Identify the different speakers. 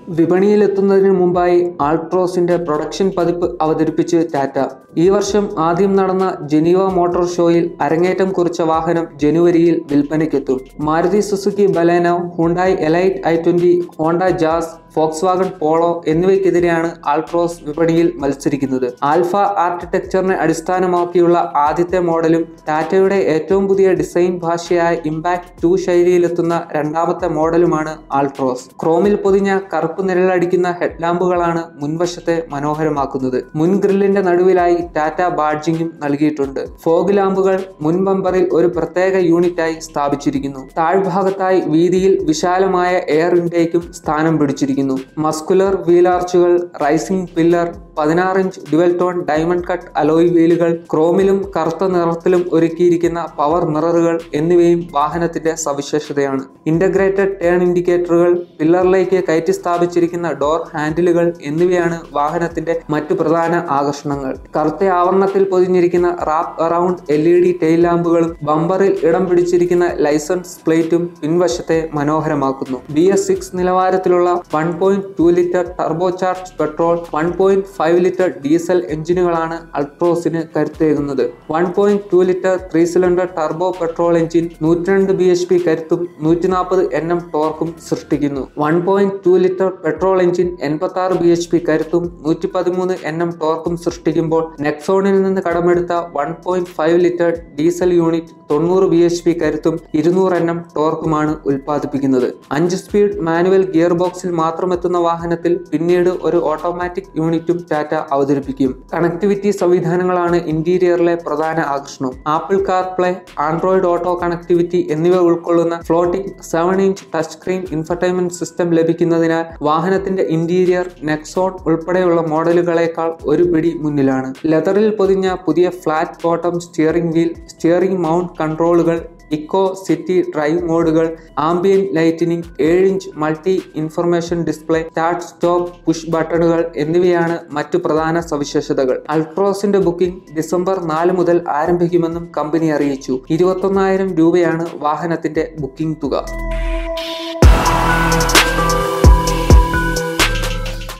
Speaker 1: വിപണിയിലെത്തുന്നതിന് മുമ്പായി ആൾട്രോസിന്റെ പ്രൊഡക്ഷൻ പതിപ്പ് അവതരിപ്പിച്ച് ടാറ്റ. ഈ വർഷം ആദ്യം നടന്ന ജനീവ മോട്ടോർ ഷോയിൽ അരങ്ങേറ്റം കുറിച്ച വാഹനം ജനുവരിയിൽ വിൽപ്പനയ്ക്കെത്തും. Maruti Suzuki Baleno, Hyundai Elite i20, Honda Jazz, Volkswagen Polo എന്നിവയ്ക്കെതിരെയാണ് ആൾട്രോസ് വിപണിയിൽ മത്സരിക്കുന്നത്. ആൽഫ ആർക്കിടെക്ചറിനെ അടിസ്ഥാനമാക്കിയുള്ള ആദ്യത്തെ മോഡലും ടാറ്റയുടെ ഏറ്റവും പുതിയ ഡിസൈൻ ഭാഷയായ ഇമ്പാക്ട് 2 ശൈലിയിലെത്തുന്ന രണ്ടാമത്തെ മോഡലുമാണ് ആൾട്രോസ്. ക്രോമിൽ പൊതിഞ്ഞ കറുപ്പ് നിഴലടിക്കുന്ന ഹെഡ്ലാമ്പുകളാണ് മുൻവശത്തെ മനോഹരമാക്കുന്നത്. മുൻ ഗ്രില്ലിന്റെ നടുവിലായി ടാറ്റ ബാഡ്ജിംഗും നൽകിയിട്ടുണ്ട്. ഫോഗ് ലാമ്പുകൾ മുൻ ബമ്പറിൽ ഒരു പ്രത്യേക യൂണിറ്റായി സ്ഥാപിച്ചിരിക്കുന്നു. താഴ്ഭാഗത്തായി വീതിയിൽ വിശാലമായ എയർ ഇൻടേക്കും സ്ഥാനം പിടിച്ചിരിക്കുന്നു. മസ്കുലർ വീലാർച്ചുകൾ, rising pillar, 16 inch dual tone diamond cut alloy വീലുകൾ, ക്രോമിലും കറുത്ത നിറത്തിലും ഒരുക്കിയിരിക്കുന്ന പവർ മിററുകൾ എന്നിവയും വാഹനത്തിന്റെ സവിശേഷതയാണ്. ഇന്റഗ്രേറ്റഡ് ടേൺ ഇൻഡിക്കേറ്ററുകൾ, പില്ലറിലേക്ക് കയറ്റി സ്ഥാപിച്ചിരിക്കുന്ന ഡോർ ഹാൻഡിലുകൾ എന്നിവയാണ് വാഹനത്തിന്റെ മറ്റു പ്രധാന ആകർഷണങ്ങൾ. കറുത്ത ആവരണത്തിൽ പൊതിഞ്ഞിരിക്കുന്ന റാപ്പ് അറൌണ്ട് LED ടെയിൽ ലാമ്പുകളും ബമ്പറിൽ ഇടം പിടിച്ചിരിക്കുന്ന ലൈസൻസ് പ്ലേറ്റും പിൻവശത്തെ മനോഹരമാക്കുന്നു. BS6 നിലവാരത്തിലുള്ള 1.2 litre turbo charge petrol, 1.5 litre diesel എഞ്ചിനുകളാണ് അൾട്രോസിന് കരുത്തേകുന്നത്. 1.2 litre 3 cylinder turbo petrol engine 102 bhp കരുത്തും 140 Nm ടോർക്കും സൃഷ്ടിക്കുന്നു. 1.2 ലിറ്റർ പെട്രോൾ എഞ്ചിൻ 86 bhp കരുത്തും 113 Nm ടോർക്കും സൃഷ്ടിക്കുമ്പോൾ നെക്സോണിൽ നിന്ന് കടമെടുത്ത 1.5 ലിറ്റർ ഡീസൽ യൂണിറ്റ് 90 bhp കരുത്തും 200 Nm ടോർക്കുമാണ് ഉൽപ്പാദിപ്പിക്കുന്നത്. 5 സ്പീഡ് മാനുവൽ ഗിയർ ബോക്സിൽ മാത്രമെത്തുന്ന വാഹനത്തിൽ പിന്നീട് ഒരു ഓട്ടോമാറ്റിക് യൂണിറ്റും ടാറ്റ അവതരിപ്പിക്കും. കണക്ടിവിറ്റി സംവിധാനങ്ങളാണ് ഇന്റീരിയറിലെ പ്രധാന ആകർഷണം. Apple CarPlay, Android auto connectivity എന്നിവ ഉൾക്കൊള്ളുന്ന floating 7 inch touch screen infotainment system ലഭിക്കുന്നതിനാൽ വാഹനത്തിന്റെ ഇന്റീരിയർ നെക്സോൺ ഉൾപ്പെടെയുള്ള മോഡലുകളേക്കാൾ ഒരു പിടി മുന്നിലാണ്. ലെതറിൽ പൊതിഞ്ഞ പുതിയ flat bottom steering wheel, steering mount കൺട്രോളുകൾ, ഇക്കോ സിറ്റി ഡ്രൈവ് മോഡുകൾ, ambient lighting, 7 inch multi information display, start stop push ബട്ടണുകൾ എന്നിവയാണ് മറ്റു പ്രധാന സവിശേഷതകൾ. അൾട്രോസിന്റെ ബുക്കിംഗ് ഡിസംബർ 4 മുതൽ ആരംഭിക്കുമെന്നും കമ്പനി അറിയിച്ചു. 21,000 രൂപയാണ് വാഹനത്തിന്റെ ബുക്കിംഗ് തുക.